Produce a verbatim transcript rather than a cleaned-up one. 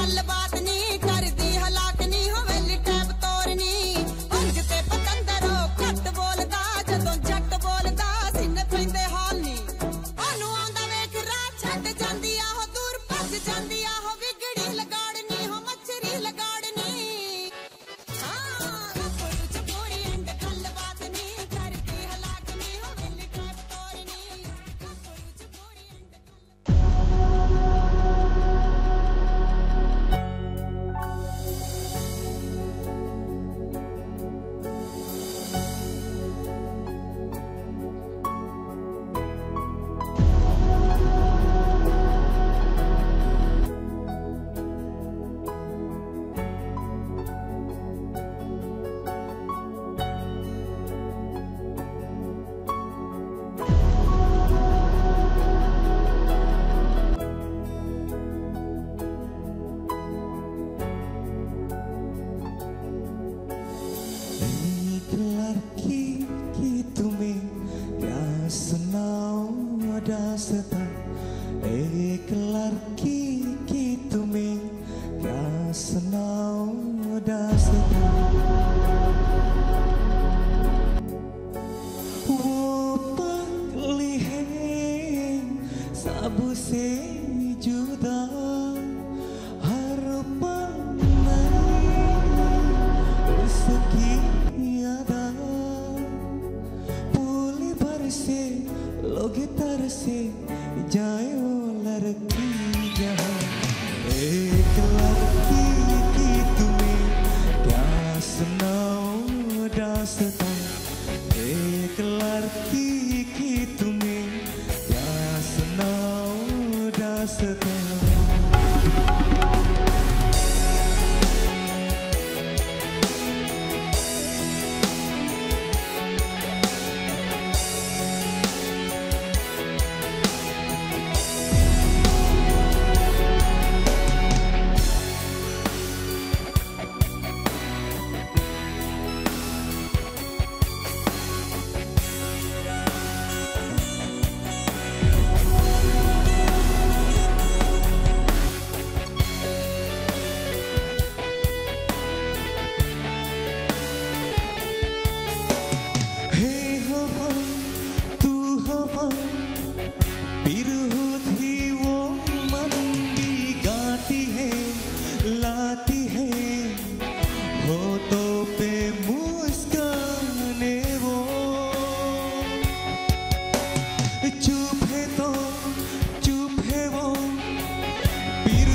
गल बात नहीं करदी हलाक नहीं होवे लिटैब तोरनी अंग ते पतंदरो घट बोलदा जदों जट बोलदा सिन पैंदे हाल नी ओनू आंदा वेख राह छड्ड जांदी आ हो दूर भज जांदी आ हो विगड़ी लगाड़नी हो मच्छरी लगाड़नी हां गप्पू च पूरी अंड गल बात नहीं करदी हलाक नहीं होवे लिटैब तोरनी गप्पू च पूरी अंड एक लड़की की तुम्हें क्या सुनाऊं दास्तां एक लड़की की तुम्हें क्या सुनाऊं दास्तां वो पगली है सबसे जुदा हर पल उसकी यादा पूली भर से लोग तरसे जाए वो लड़की जहाँ एक लड़की की तुम्हें क्या सुनाऊं दास्तां एक लड़की की तुम्हें क्या सुनाऊं दास्तां Beautiful.